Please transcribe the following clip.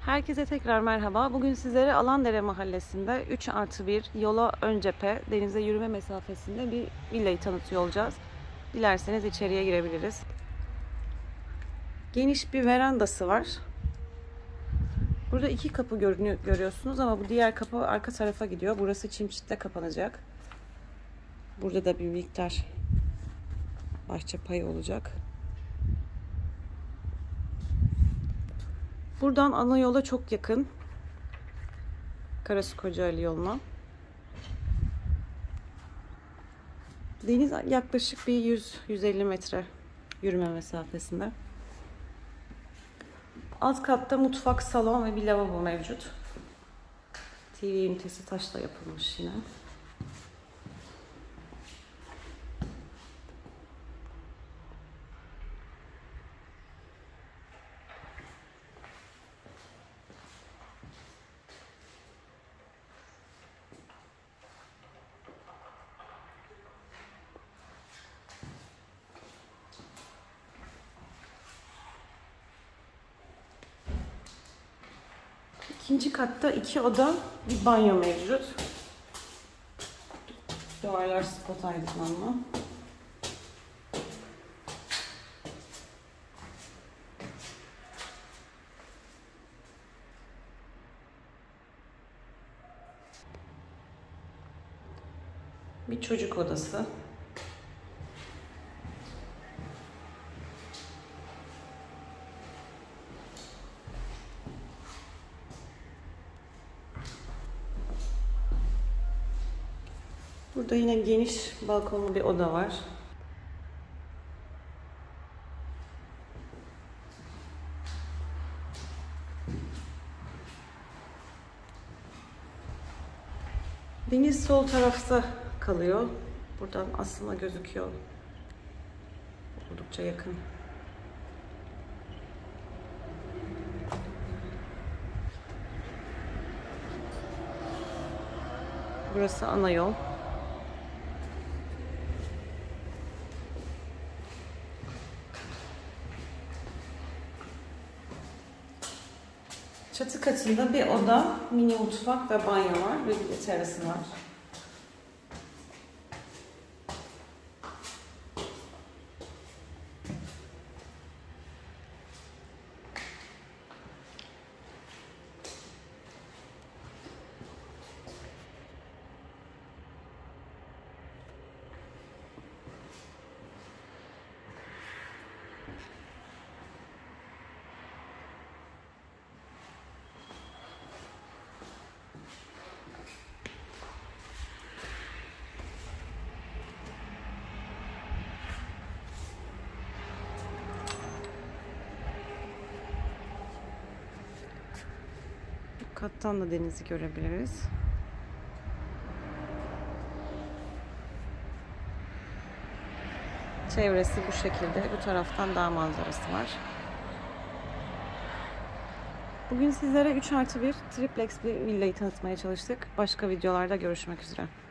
Herkese tekrar merhaba. Bugün sizlere Alandere Mahallesi'nde 3+1 yola ön cephe, denize yürüme mesafesinde bir villayı tanıtıyor olacağız. Dilerseniz içeriye girebiliriz. Geniş bir verandası var. Burada iki kapı görüyorsunuz ama bu diğer kapı arka tarafa gidiyor. Burası çim çitle kapanacak. Burada da bir miktar bahçe payı olacak. Buradan ana yola çok yakın. Karasu Kocaeli yoluna. Deniz yaklaşık bir 100-150 metre yürüme mesafesinde. Alt katta mutfak, salon ve bir lavabo mevcut. TV ünitesi taşla yapılmış yine. İkinci katta 2 oda, bir banyo mevcut. Duvarlar spot aydınlanma. Bir çocuk odası. Burada yine geniş balkonlu bir oda var. Deniz sol tarafta kalıyor. Buradan aslında gözüküyor. Oldukça yakın. Burası ana yol. Çatı katında bir oda, mini mutfak ve banyo var ve bir de terası var. Kattan da denizi görebiliriz. Çevresi bu şekilde. Bu taraftan dağ manzarası var. Bugün sizlere 3+1 triplex bir villayı tanıtmaya çalıştık. Başka videolarda görüşmek üzere.